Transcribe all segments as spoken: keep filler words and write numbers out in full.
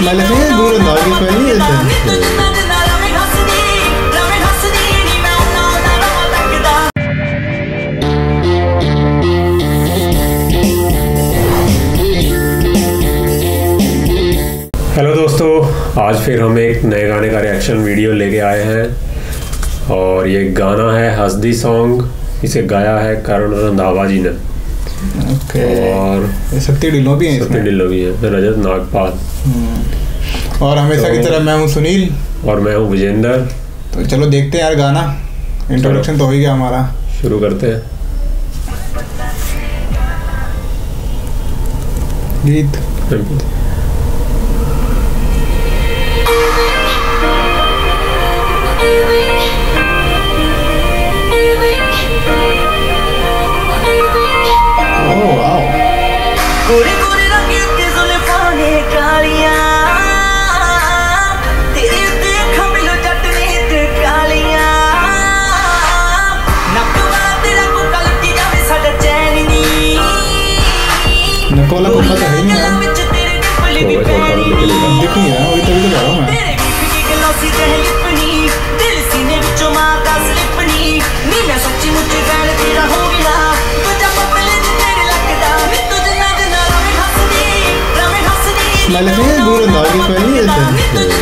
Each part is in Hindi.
स्मेल है दूर अंदाज की स्मेल नहीं है। हेलो दोस्तों, आज फिर हम एक नए गाने का रिएक्शन वीडियो लेके आए हैं और ये गाना है हस्दी सॉन्ग। इसे गाया है करण रंधावा जी ने। ओके। और सत्ती ढिल्लों भी हैं, सत्ती ढिल्लों भी है, रजत नागपाल और हमेशा तो, की तरह मैं हूँ सुनील और मैं हूँ विजेंद्र। तो चलो देखते हैं यार गाना। इंट्रोडक्शन तो हो ही गया हमारा, शुरू करते हैं। गीत गोरे गोरे रंग ते जुल्फां ने कालियां तेरे ते खंबलो चटने ते कालियां नकवा तेरा को कलटी जावे साडा चैन नी नकोला को पता है नहीं यार, विच तेरे डिंपल भी पैनी देखो यार वही तभी तो कह रहा हूं मैं। तेरे भी की गलोसी ते लिपनी दिल सीने विचों मारदा स्लिपनी नी मैं सच्ची मुच्ची फैन तेरा हो गया तुझा पपले तेरे लगदा नी तुझे स्मेल है दूर अंदाज की स्मेल नहीं है।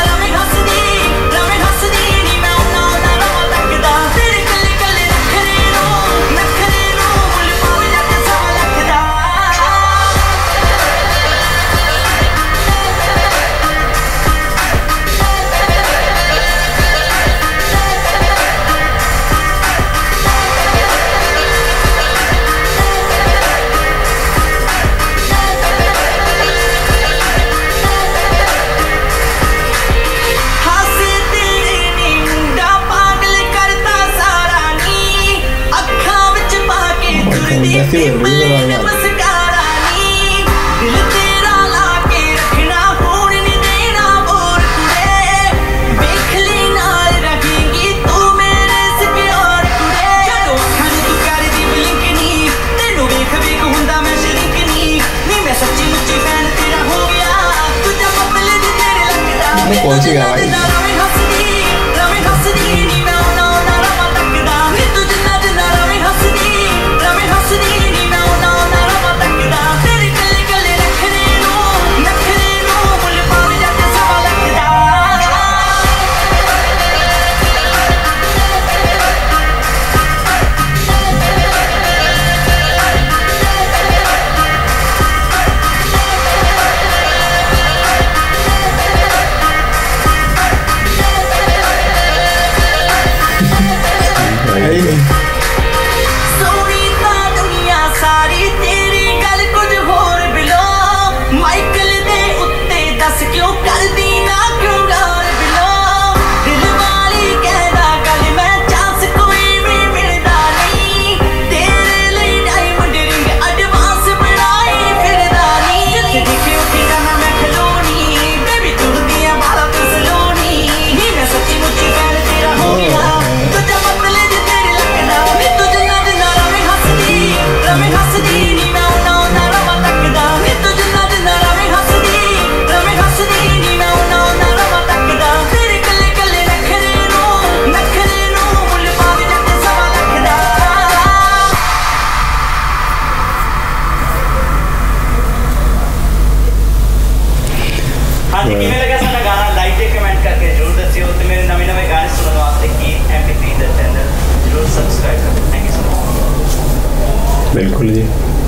कैसी बोल रही है यार। दिल तेरा लाके रखना फोन नहीं देना बोर कुड़े देख ली नाल रखेगी तू मेरे से प्यार कुड़े जदों अखां तू कर दी ब्लिंक नी तेनू वेख वेख हुंदा मैं शरीक नी नी मैं सच्ची मुच्ची फैन तेरा हो गया तुझा पपले दी तेरे लगदा मैं कौन सी गा भाई बिल्कुल जी।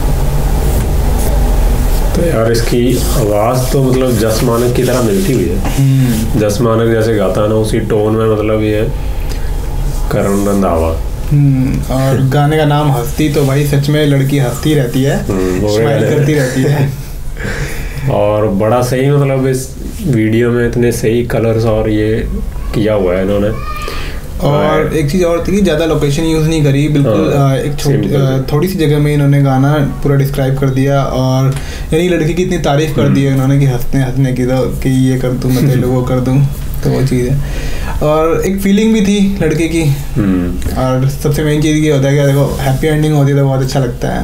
तो यार इसकी आवाज़ तो मतलब जस मानक की तरह मिलती हुई है। जस मानक जैसे गाता है ना उसी टोन में मतलब ये करण रंधावा। और गाने का नाम हस्ती, तो भाई सच में लड़की हंसती रहती है, स्माइल करती रहती है। और बड़ा सही मतलब इस वीडियो में इतने सही कलर्स और ये किया हुआ है इन्होंने। और एक चीज़ और थी कि ज़्यादा लोकेशन यूज़ नहीं करी, बिल्कुल एक छोटी थोड़ी सी जगह में इन्होंने गाना पूरा डिस्क्राइब कर दिया। और यानी लड़की की इतनी तारीफ़ कर दी है उन्होंने कि हंसने हंसने की, तो कि ये कर दूँ मैं तेरे वो कर दूँ, तो वो चीज़ है। और एक फीलिंग भी थी लड़के की। और सबसे मेन चीज़ ये होता है कि देखो हैप्पी एंडिंग होती है तो बहुत अच्छा लगता है।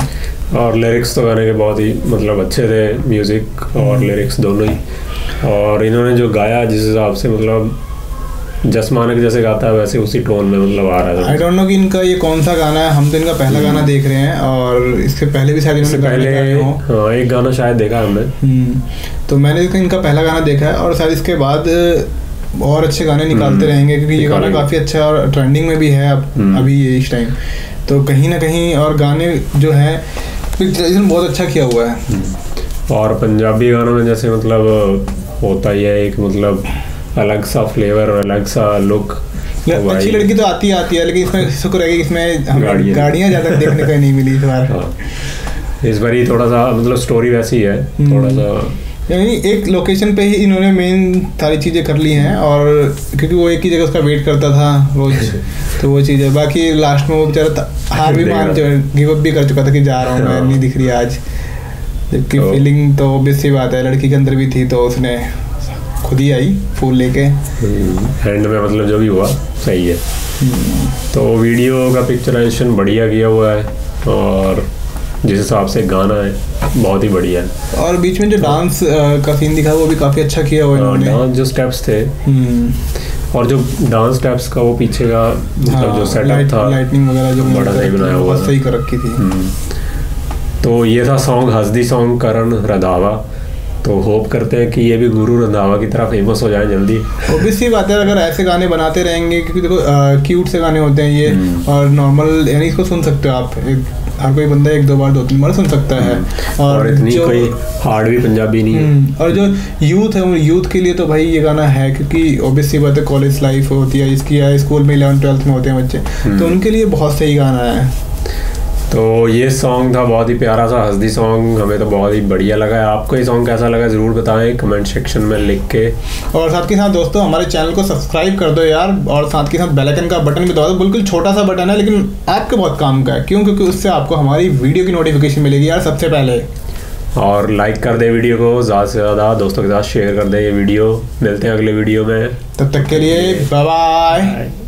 और लिरिक्स तो गाने के बहुत ही मतलब अच्छे थे, म्यूज़िक और लिरिक्स दोनों ही। और इन्होंने जो गाया जिस हिसाब से मतलब जसमानक जैसे गाता है वैसे उसी टोन में मतलब आ रहा है। आई डोंट नो कि इनका ये कौन सा गाना है, हम तो इनका पहला गाना देख रहे हैं और इससे पहले भी शायद इन्होंने पहले हाँ एक गाना शायद देखा हमने, तो मैंने इनका पहला गाना देखा है और शायद इसके बाद और अच्छे गाने निकालते रहेंगे क्योंकि ये गाना काफ़ी अच्छा और ट्रेंडिंग में भी है अब अभी ये इस टाइम, तो कहीं ना कहीं और गाने जो है पिक्चराइजेशन बहुत अच्छा किया हुआ है। और पंजाबी गानों में जैसे मतलब होता ही है एक मतलब अलग सा फ्लेवर और अलग सा लुक। अच्छी लड़की तो आती आती है लेकिन इसमें शुक्र है कि इसमें गाड़ियाँ ज़्यादा देखने को नहीं मिली इस बार। हाँ। इस बार ही थोड़ा सा मतलब स्टोरी वैसी है थोड़ा सा, यानी एक लोकेशन पे ही इन्होंने मेन सारी चीज़ें कर ली हैं और क्योंकि वो एक ही जगह उसका वेट करता था रोज तो वो चीज़ है। बाकी लास्ट में वो बेचारा हार भी मान गिव अप भी कर चुका था कि जा रहा हूँ मैं, नहीं दिख रही आज, जबकि फीलिंग तो ऑब्वियस सी बात है लड़की के अंदर भी थी, तो उसने खुद ही आई फूल लेके एंड में मतलब जो भी हुआ सही है। तो वीडियो का पिक्चराइजेशन बढ़िया किया हुआ है और जिस हिसाब से गाना है बहुत ही बढ़िया है। और बीच में जो डांस का सीन दिखा वो भी काफ़ी अच्छा किया हुआ है इन्होंने। डांस जो स्टेप्स थे और जो डांस स्टेप्स का वो पीछे का मतलब जो सेटअप था लाइटनिंग वगैरह जो बड़ा सही बनाया हुआ था, सही कर रखी थी। तो ये था सॉन्ग हस्दी सॉन्ग करण रंधावा। तो होप करते हैं कि ये भी गुरु रंधावा की तरह फेमस हो जाए जल्दी। ऑब्वियसली बात है अगर ऐसे गाने बनाते रहेंगे क्योंकि देखो क्यूट से गाने होते हैं ये और नॉर्मल यानी इसको सुन सकते हो आप, हर कोई बंदा एक दो बार दो तीन बार सुन सकता है और, और इतनी कोई हार्ड भी पंजाबी नहीं है। और जो यूथ है यूथ के लिए तो भाई ये गाना है क्योंकि ऑब्वियसली बात है कॉलेज लाइफ होती है इसकी या स्कूल में इलेवन ट्वेल्थ में होते हैं बच्चे, तो उनके लिए बहुत सही गाना है। तो ये सॉन्ग था बहुत ही प्यारा सा हस्दी सॉन्ग, हमें तो बहुत ही बढ़िया लगा है। आपको ये सॉन्ग कैसा लगा ज़रूर बताएं कमेंट सेक्शन में लिख के। और साथ के साथ दोस्तों हमारे चैनल को सब्सक्राइब कर दो यार, और साथ के साथ बेल आइकन का बटन भी दबा दो। बिल्कुल छोटा सा बटन है लेकिन आपके बहुत काम का है, क्यों? क्योंकि उससे आपको हमारी वीडियो की नोटिफिकेशन मिलेगी यार सबसे पहले। और लाइक कर दे वीडियो को, ज़्यादा से ज़्यादा दोस्तों के साथ शेयर कर दे ये वीडियो। मिलते हैं अगले वीडियो में, तब तक के लिए बाय बाय।